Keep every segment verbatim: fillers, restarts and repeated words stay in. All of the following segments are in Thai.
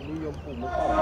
นิยมปลูกมะกอก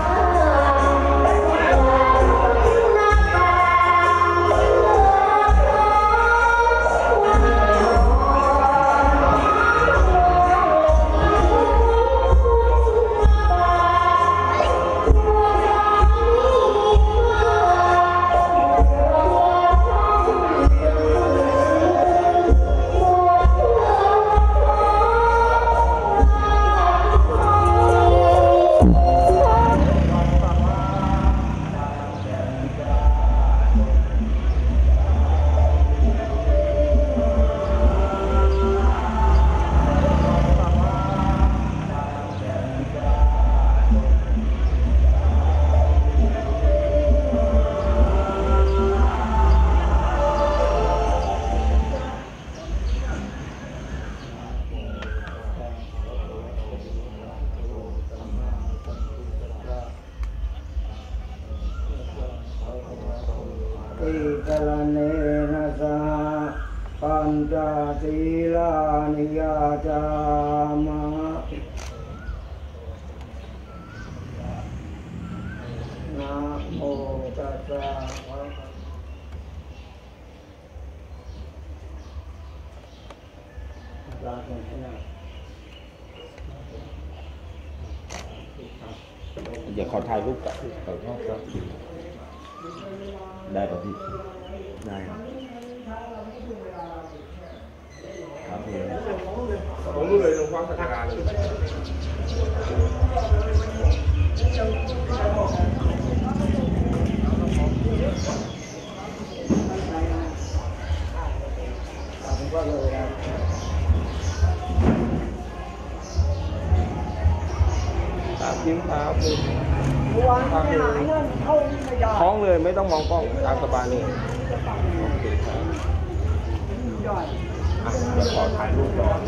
กลเนนะสหปัญจศีลานิยาจามะนะโมตัสสะภะคะวะโตอะระหะโตสัมมาสัมพุทธัสสะอย่าขอถ่ายรูปกับกับนอกครับได้ป่ะพี่ได้ครับครับผมรู้เลยตรงความสัจการเลยตายิ้มตาปุ๊บตาเลยท้องเลยไม่ต้องมองกล้องตามสบายเลยโอเคครับอ่ะเดี๋ยวขอถ่ายรูปก่อน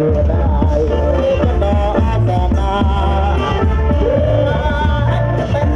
เป็น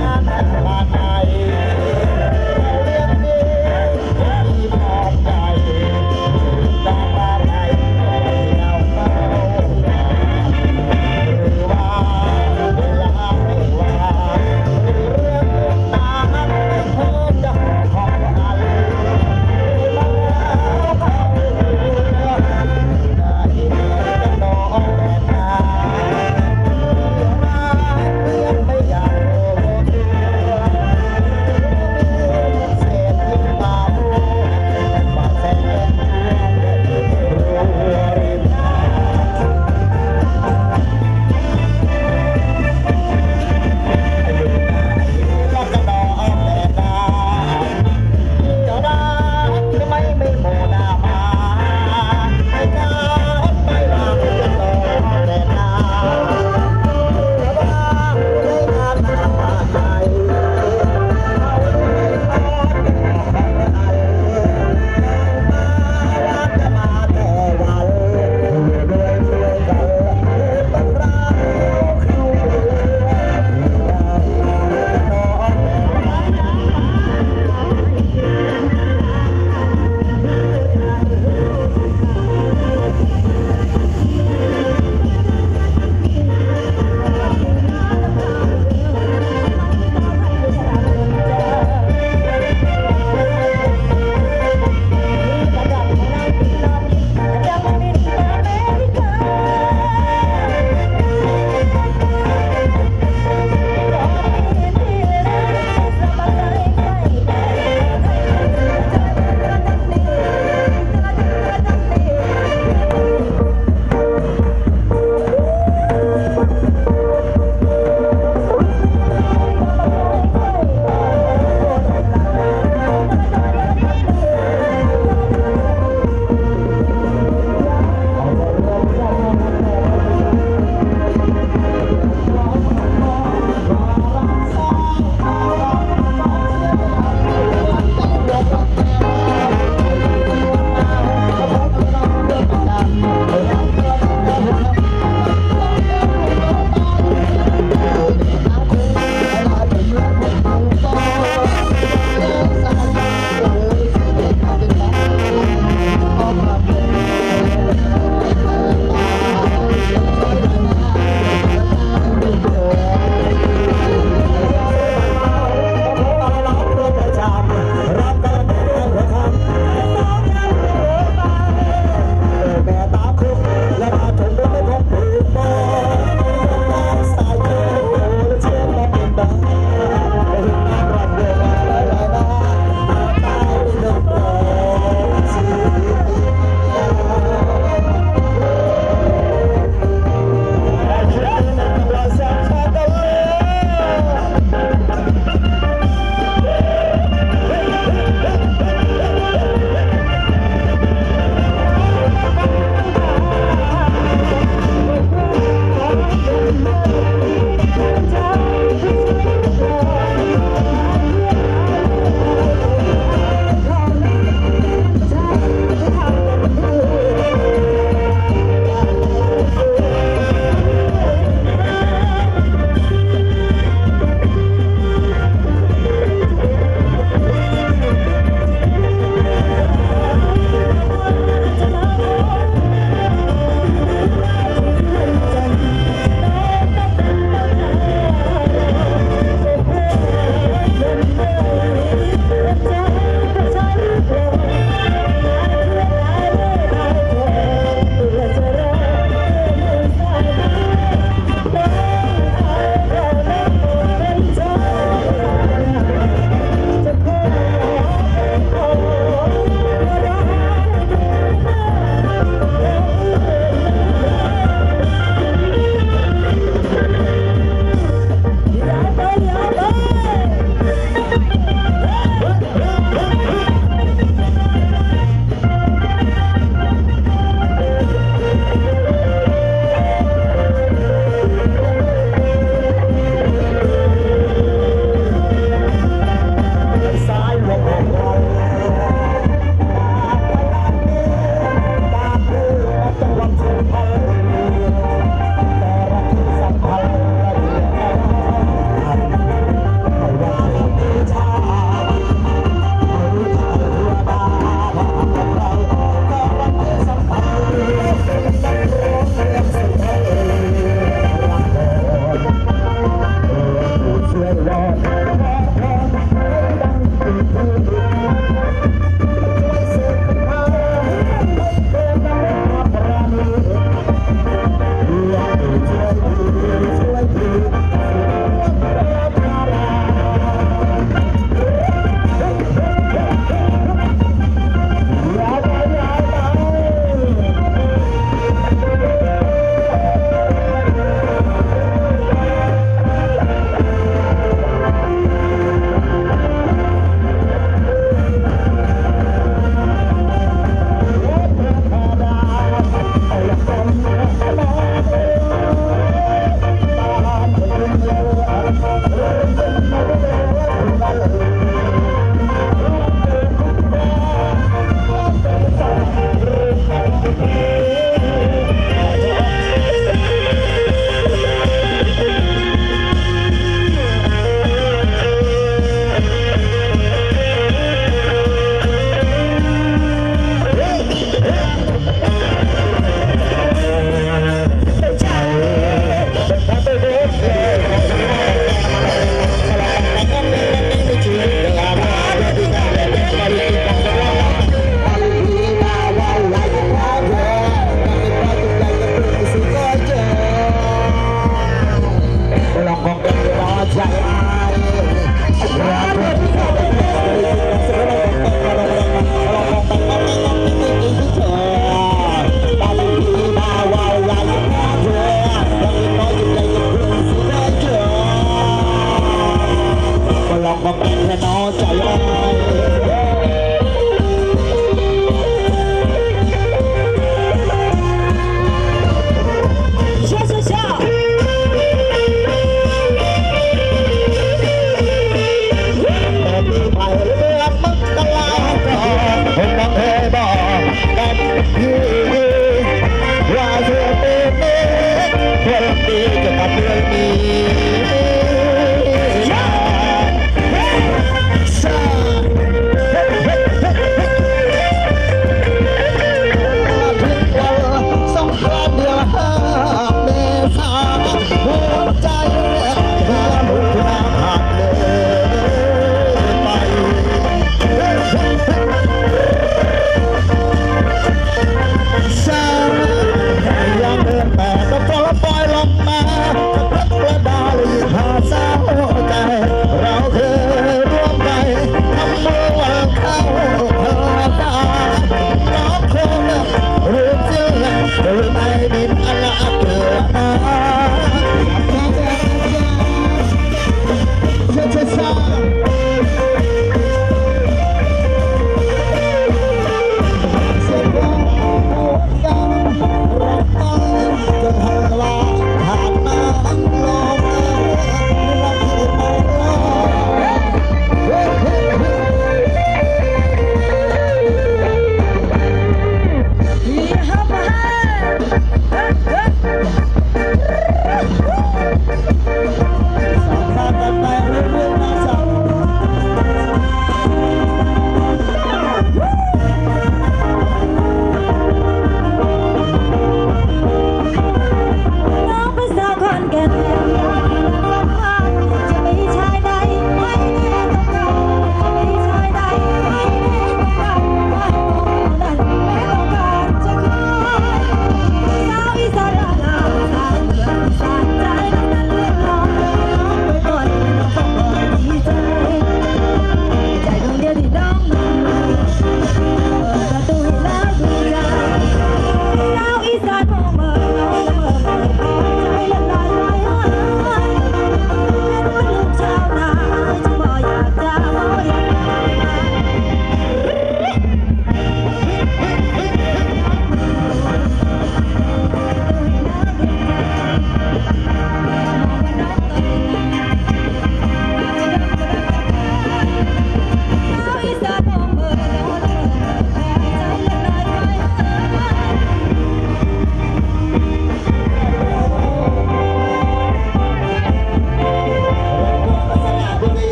笑笑笑。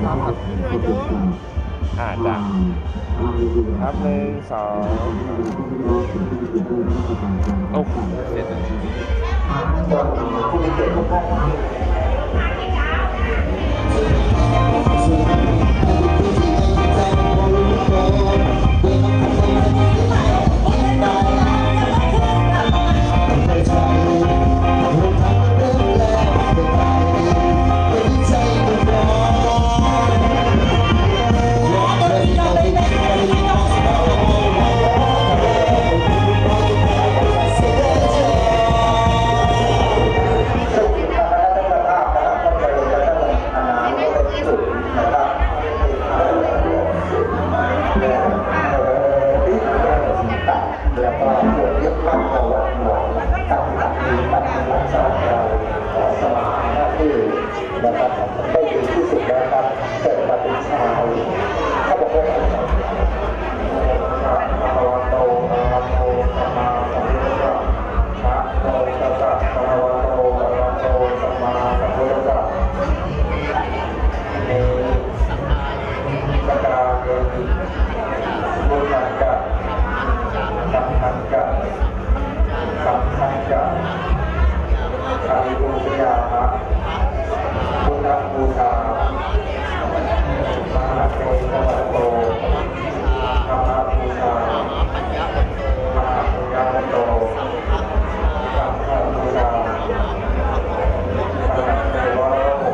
อ่าจ้ะครับหนึ่งสองโอ้เสร็จได้ดีที่สุดแล้วครับเกิดมาเป็นชายเขาบอกว่าภะวะโตอะระหะโตสัมมาสัมพุทธัสสะนะโมตัสสะภะวะโตอะระหะโตสัมมาสัมพุทธัสสะเนสักการะเนพุทธัสสะสัมมัสสะสัมมัสสะอาริโกยามะพุทธบูชามหาเทศวโตธรรมบูชามหาปุญญาโตสังฆบูชามหาเทวโลโห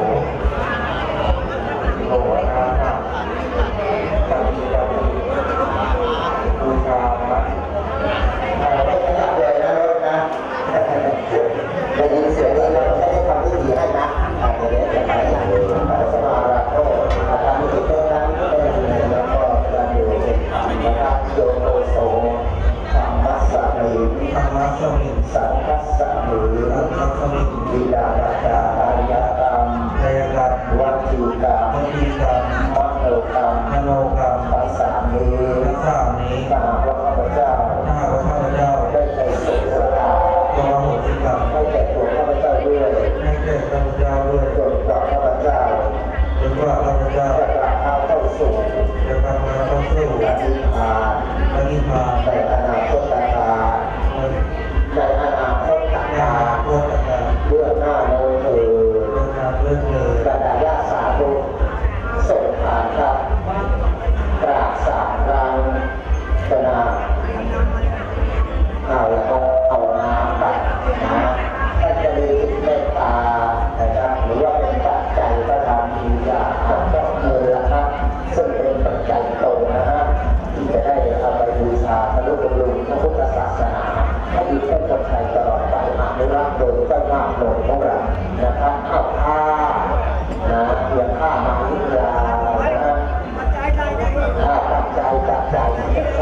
โลนานะสัมมิกามิบูชามะเราไม่อยากเลยนะนะได้ยินเสียงนี้เราไม่ได้ทำพิธีให้นะเดี๋ยวจะไปสมาราโตอาการที่เป็นนั้นเป็นแล้วก็การอยู่นะครับโยโกโสธรรมะสมิธรรมะสมิสังฆสมิสังฆสมิวิดาจาอริยกรรมเทกรรมวัตถิกรรมวัตถิกรรมมโนกรรมมโนกรรมภาษามีภาษามีข้าพระเจ้าข้าพระเจ้าได้ไปสู่สถานตัวโหสิกรรมให้แก่ตัวข้าพเจ้าด้วยให้แก่ข้าพเจ้าด้วยจนกว่าข้าพเจ้าจนกว่าข้าพเจ้าจะกลับเข้าสู่จะกลับเข้าสู่อนิพพานอนิพพานในอนาคตการในอนาคตการเบื้องหน้าโน้นเถิดกระดาษยาสาธุส่งผ่านครับกราบสามครั้งกระนาเอาแล้วก็เอาน้ำตักนะท่านจะมีจิตเมตตานะครับหรือว่าเป็นปัจจัยประทานบูชาอาจจะเงินละครับซึ่งเป็นปัจจัยโตนะฮะที่จะได้เอาไปบูชาพระรูปลุงพระพุทธศาสนาให้อยู่เป็นคนไทยตลอดไปอนุรักษ์โดยเจ้าหน้าหน่วยของเรานะครับเอาผ้านะเพียงผ้ามาวิทยานะฮะผ้าปัจจัยปัจจัย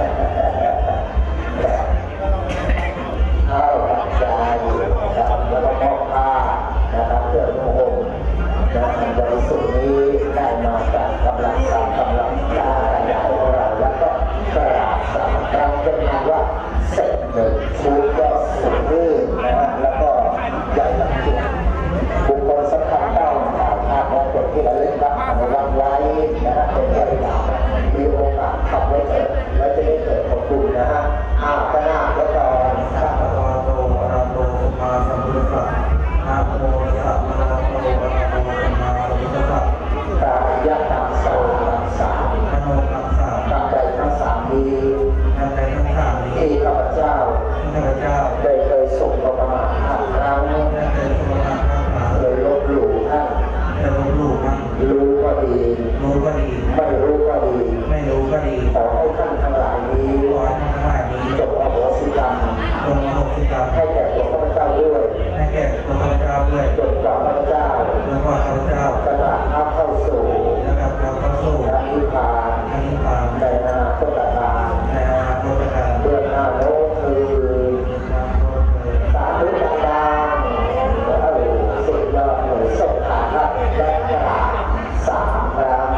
เข้าปัจจัยนะครับแล้วก็มอบผ้านะครับเพื่อพระองค์นะบริสุทธิ์นี้ได้มาจากกำลังสามกำลังกายใหญ่ของเราแล้วก็กราบสามครั้งเป็นงานว่าเสร็จหนึ่งชุดก็สุดรื่นนะแล้วก็ใหญ่ละจุดบุคคลสำคัญเก้าข่าวภาพของคนที่เราเล่นรับอนุรักษ์ไว้นะครับเป็นเรื่องราวมีโอกาสทำไว้เถิดและจะได้เกิดผลบุญนะฮะอาตนาแล้วก็สัพพะโตอะระหะโตสัมมาสัมพุทธัสสะนะโมตัสสะภะคะวะโตอะระหะโตสัมมาสัมพุทธัสสะกายะตังโสตังสามมโนตังสามกายทั้งสามนี้กายทั้งสามนี้ที่ข้าพเจ้าข้าพเจ้าได้เคยส่งประมาณห้าครั้งได้เคยส่งประมาณห้าครั้งเลยลบหลู่ท่านเลยลบหลู่ท่านรู้ก็ดีรู้ก็ดีไม่รู้ก็ดีไม่รู้ก็ดีขอให้ท่านทั้งหลายนี้ขอให้ท่านทั้งหลายนี้จงอโหสิกรรมจงอโหสิกรรมให้แก่ตัวข้าพเจ้าด้วยให้แก่ตัวข้าพเจ้าด้วยจนกว่าข้าพเจ้าจนกว่าข้าพเจ้าจะกลับเข้าสู่จะกลับเข้าสู่อนิพพานอนิพพานในอนาคตการในอนาคตการเบื้องหน้าโน้นคือสาธุดังๆแล้วสุดยอดหน่วยส่งผ่านและกราบสามครั้ง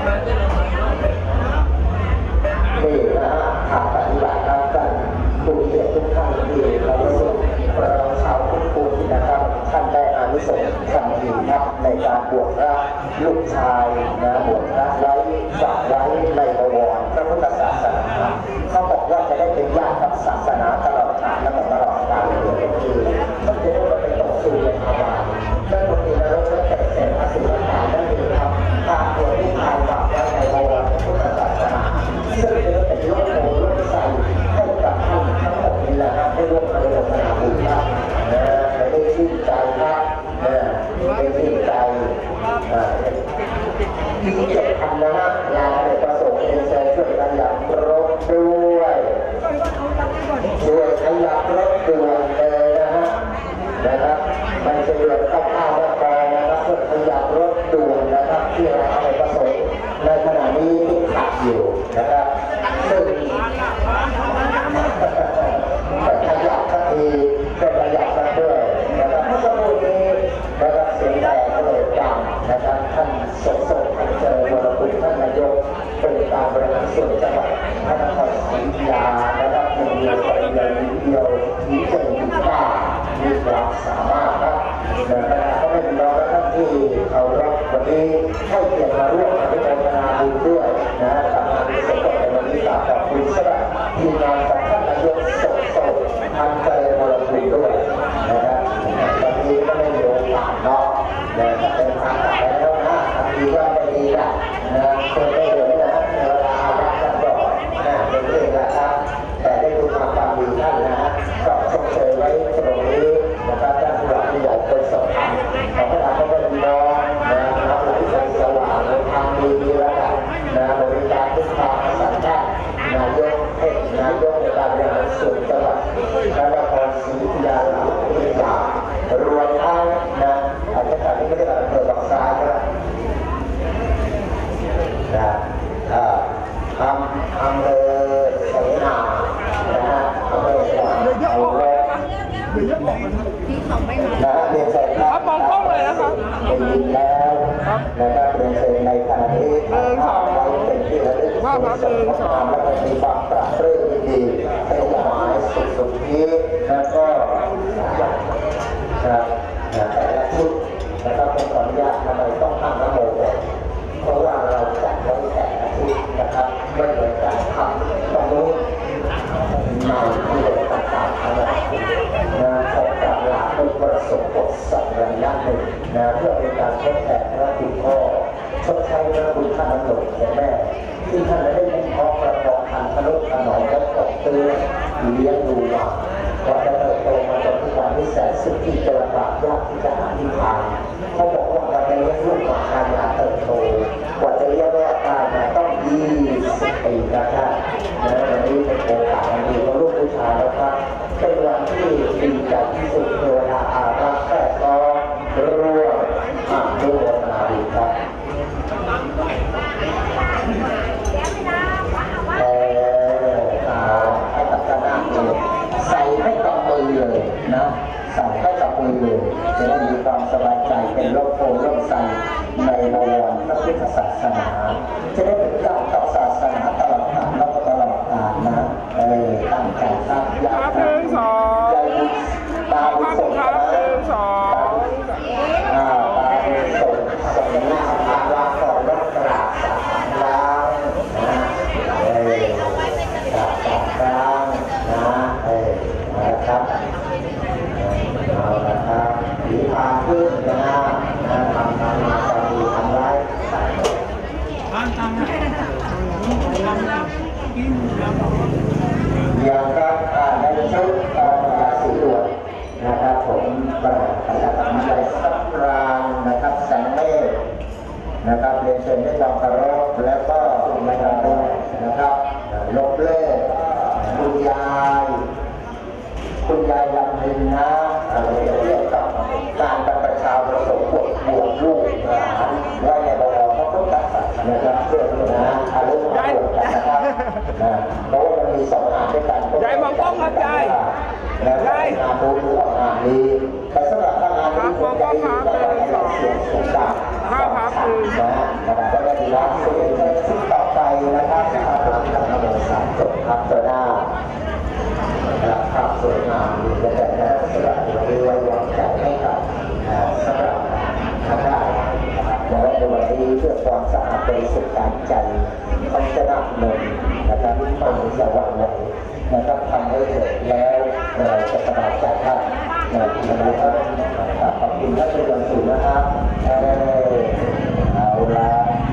นี่นะฮะทางปฏิบัติการกันผู้เชี่ยวทุกท่านที่เราสุดเราชาวพุทธภูมินะครับทันทีครับในการบวชพระลูกชายนะบวชพระไว้ฝากไว้ในบวรพระพุทธศาสนาเขาบอกว่าจะได้เป็นญาติกับศาสนาตลอดกาลและตลอดกาลเลยคือมันจะได้ไม่ไปตกสู่ในภาวะนั่นบางทีนรกและแต่เศษอสุรกายนั่นเองครับการบวชลูกชายฝากไว้ในบวรพระพุทธศาสนาซึ่งเป็นยกโผล่ยกใส่ให้กับท่านทั้งหมดนี่แหละครับได้ร่วมอนุโมทนาบุญครับนะได้ชื่นใจครับนะได้ชื่นใจมีเจ็ดพันนะฮะงานในประสงค์เอ็นเซช่วยกันอย่างรบด้วยช่วยขยับรถด่วนเลยนะฮะนะครับไม่ใช่เรื่องข้าวข้าวแล้วพอนะครับช่วยขยับรถด่วนนะครับที่งานในประสงค์ในขณะนี้ติดขัดอยู่นะครับซึ่งขยับสักทีก็ขยับสักด้วยนะครับเมื่อสักครู่นี้นะครับเสียงแตกกระโดดดังนะครับท่านสมศักดิ์เจริญวรกุลท่านนายกเป็นการบริหารส่วนจังหวัดพระนครศรีอยุธยานะครับมีเดียวปริญญาเดียวมีเจริญมีกล้ามีความสามารถครับนะครับก็ไม่เป็นรองท่านที่เอารับวันนี้ให้เกียรติมาร่วมอนุโมทนาบุญด้วยนะทำงานสมบูรณ์ในวันนี้ขอบคุณสำหรับทีมงานของท่านนายกสมศักดิ์ท่านเจริญวรกุลด้วยนะครับวันนี้ก็ไม่มีโอกาสเนาะนะเป็นทางไปแล้วนะดีว่าไม่ดีนะนะคนไม่เดือดนะเวลาวัดกันก่อนนะเป็นเรื่องนะครับแต่ได้ดูความความดีท่านนะก็ชมเชยไว้ตรงนี้นะครับท่านผู้หลักผู้ใหญ่คนสำคัญของพระธรรมก็เป็นน้องนะรับหลักใจสว่างทางดีดีแล้วกันนะบริการทุกทางสังกัดนายกเอกนายกในการบริหารส่วนจังหวัดพระนครศรีอยุธยาหลังพิธีการรวมทั้งนะอาจารย์ที่ไม่ได้แบบเปิดดอกซ้ายนะนะทำทำเลยเสนานะฮะทำเลยเอาเลยนะฮะเรียนเสร็จแล้วมองกล้องเลยนะครับเป็นยินแล้วนะครับเรียนเสร็จในขณะที่ทำภาพไว้เป็นที่ระลึกว่าพระเองสอนและมีความปราบปลื้มดีขยายสุดสุดที่แล้วก็นะแต่ละชุดนะครับเป็นขออนุญาตทำไมต้องทำระโมก่อนเพราะว่าเราจัดไว้แต่ละชุดนะครับไม่เหมือนกันทำตรงนู้นในที่เราต่างๆทั้งหลายนะขอการลาเป็นประสบบทสักระยะหนึ่งนะเพื่อเป็นการทดแทนพระคุณพ่อชดใช้พระคุณท่านหลวงของแม่ที่ท่านได้ให้พ่อประกอบพันธนุถนอมและตกเตือนเลี้ยงดูมาว่าจะเติบโตมาจนทุกวันนี้แสนสุขที่จะลำบากยากที่จะหาที่ทางเขาบอกว่าการเลี้ยงลูกมาการยาเติบโตกว่าจะเลี้ยงรอดได้นะต้องยี่สิบปีนะครับและวันนี้เป็นโอกาสดีของลูกผู้ชายแล้วครับเป็นวันที่ดีใจที่สุดเวลาอารักแค่ก็ร่วมอ่านดูบทนาดีครับเออเอาให้กับคณะเลยใส่ให้กับมือเลยนะใส่ให้กับมือเลยจะได้มีความสบายใจเป็นโลกโพล่มใสในบวรพระพุทธศาสนาจะได้เป็นเจ้ากับศาสนาตลอดกาลและตลอดกาลนะเออตั้งใจตั้งใจใจบุญตาบุญส่งตาบุญส่งตาบุญส่งส่งหน้าพาราขอรับกราบสักการะนะเออกราบสักการะนะเออนะครับเอาละครับดีพาขึ้นนะนะทำทำมาทำดีทำไว้อย่างครับในชุดราศีดวงนะครับผมประกาศทำอะไรสักรางนะครับแสงเมฆนะครับเรียนเชิญด้วยความเคารพแล้วก็ไม่ทำด้วยนะครับลบเล่คุณยายคุณยายลำพึงนะเราจะเรียกกับการบรรพชาประสบบวชบวชลูกหลานไว้ในบวรพระพุทธศาสนานะครับเพื่อนะอารุณบวชกันนะครับเพราะว่ามันมีสองงานด้วยกันยายมองกล้องครับยายยายงานดูดูงานดีแต่สำหรับงานที่ผมจะดีก็ต้องให้เราเสียงสูงดังข้าวพับคือนะนะครับก็ได้ดีแล้วชุดต่อไปนะครับทำงานสามจบครับตัวหน้าภาพสวยงามดีแต่สำหรับวันนี้ไว้วางใจให้กับสำหรับวันนี้เพื่อความสะอาดบริสุทธิ์ทางใจเขาจะนับนมนะครับตั้งสว่างไว้นะครับทำให้เสร็จแล้วเราจะสบายใจท่านนะครับขอบคุณท่านเป็นอย่างสูงนะครับเอาละ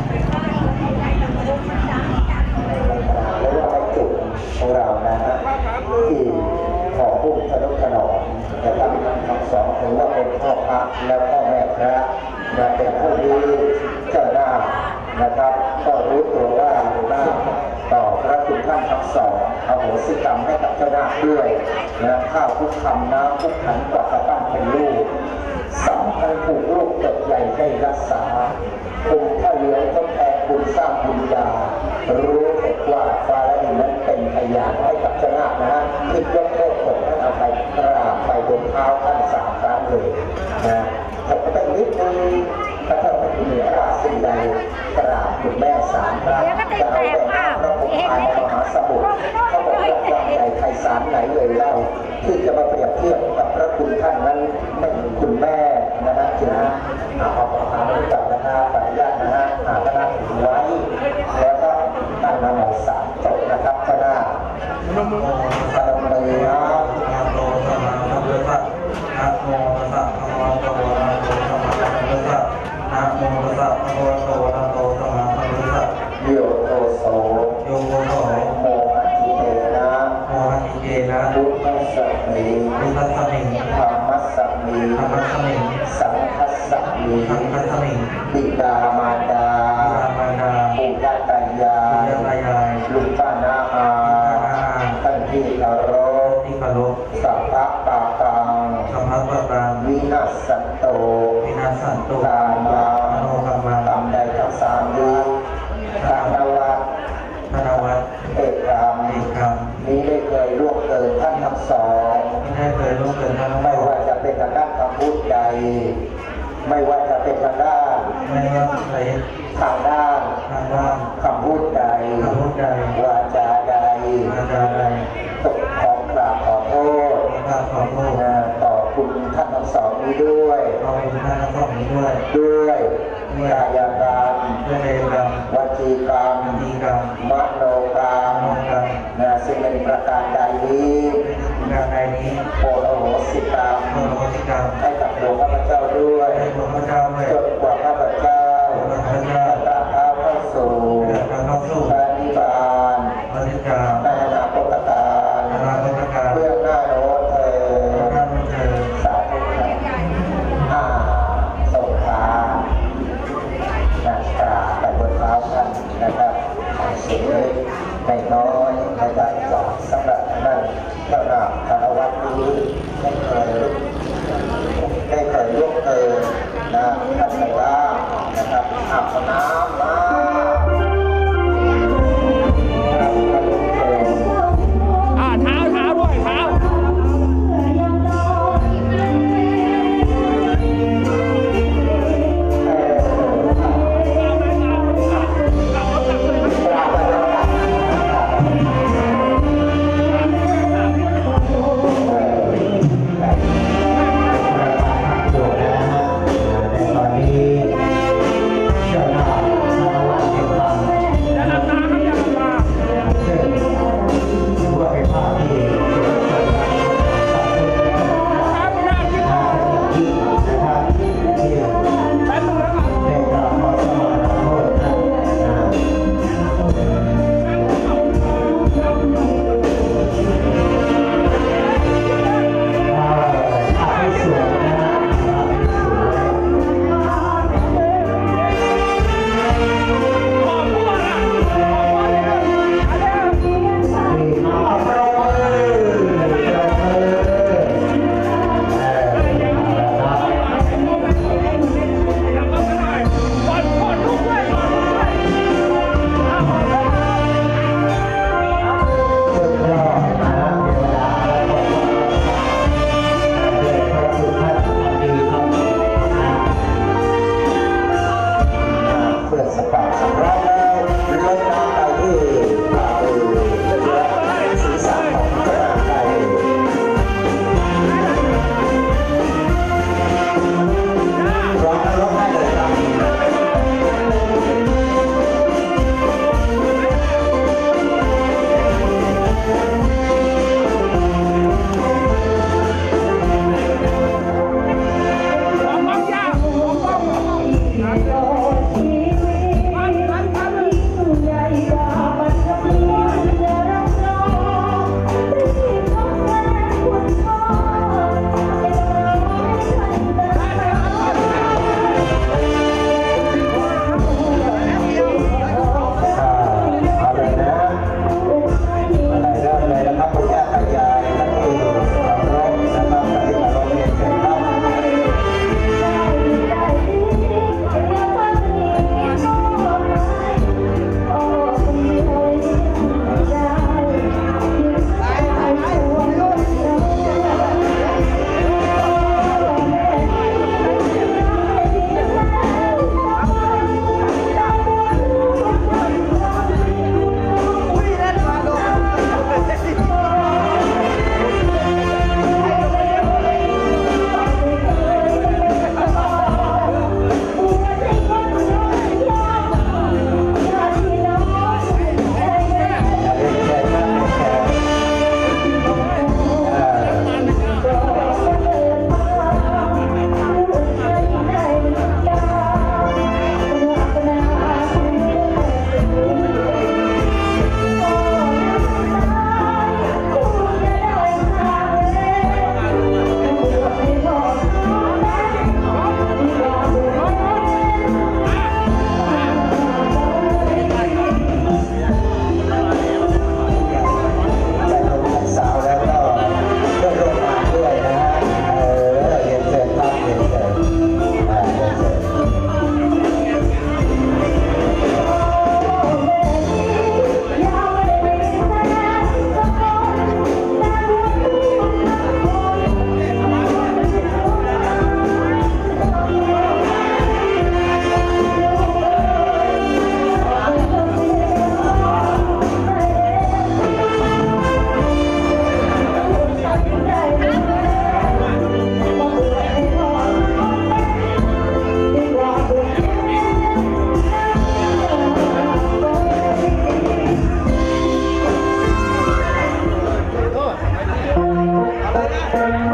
แล้วก็ให้จุดของเรานะฮะที่ขอพุ่งทะลุถนอมนะครับทั้งสองถือว่าเป็นพ่อพระและพ่อแม่พระนะเป็นผู้ดีเจ้าหน้านะครับก็รู้ตัวว่าหน้าต่อพระคุณท่านทั้งสองอโหสิกรรมให้กับเจ้าหน้าด้วยนะข้าวทุกคำน้ำทุกขันกว่าจะตั้งเป็นลูกสำคัญผูกลูกเติบใหญ่ได้รักษาคุณพระเหลืองต้องแทนคุณสร้างบุญญารู้เหตุว่าฟ้าและดินนั้นเป็นพยานให้กับเจ้าหน้านะฮะที่ยกโทษผมท่านเอาไปกราบไปบนเท้าท่านสามครั้งเลยนะผมก็เป็นนิดนึงถ้าท่านเป็นเหนือราสิ่งใดกราบคุณแม่สามครั้งจะเอาแต่น้ำพระองค์ภายในมหาสมุทรเขาบอกว่าความใหญ่ไพศาลไหนเลยเล่าที่จะมาเปรียบเทียบกับพระคุณท่านนั้นไม่เหมือนคุณแม่นะฮะจึงเอาเอาประธานไปจับนะฮะปฏิญาณนะฮะหาคณะถือไว้แล้วก็ตั้งนโมสามจบนะครับคณะพนมมือนะนะโมตัสสะภะคะวะโตอะระหะโตสัมมาสัมพุทธัสสะนะโมตัสสะภะคะวะโตอะระหะโตสัมมาสัมพุทธัสสะโยโตโสโยโตโสโมหะจิเตนะโมหะจิเตนะพุทธัสสะมิพุทธัสสะมิธรรมัสสะมิธรรมัสสะมิสังฆัสสะมิสังฆัสสะมิบิดามารดาบิดามารดาปู่ย่าตายายปู่ย่าตายายลุงป้าน้าอาท่านที่เคารพที่เคารพสัพพะปาตังสัพพะปาตังวินาศสันโตวินาศสันโตกามาโนกามาตามใดทั้งสามนี้ทางนวัตทางนวัตเอกกรรมเอกกรรมนี้ได้เคยล่วงเกินท่านทั้งสองไม่ได้เคยล่วงเกินท่านไม่ว่าจะเป็นทางด้านคำพูดใดไม่ว่าจะเป็นทางด้านไม่ว่าทางด้านทางด้านคำพูดใดคำพูดใดวาจาใดวาจาใดตกของกราบขอโทษกราบขอโทษต่อคุณท่านทั้งสองนี้ด้วยต่อคุณท่านทั้งสองนี้ด้วยด้วยกายกรรมด้วยกรรมวจีกรรมวจีกรรมมโนกรรมมโนกรรมนะสิ่งเป็นประการใดนี้ประการใดนี้โปรดอโหสิกรรมโปรดอโหสิกรรมให้กับดวงข้าพเจ้าด้วยให้ดวงข้าพเจ้าด้วยจนกว่าข้าพเจ้าจะตามเท้าเข้าสู่พระนิพพานพระนิพพานในอนาคตการอนาคตการเพื่อหน้าโน้ตเธอสาธุอาสงฆ์นะครับไปบนเท้าท่านนะครับสิ่งเล็กในน้อยในใหญ่กว่าสำหรับนั้นสำหรับคารวะนี้ไม่เคยไม่เคยล่วงเกินนะท่านไม่ว่านะครับอาบน้ำมา Thank you.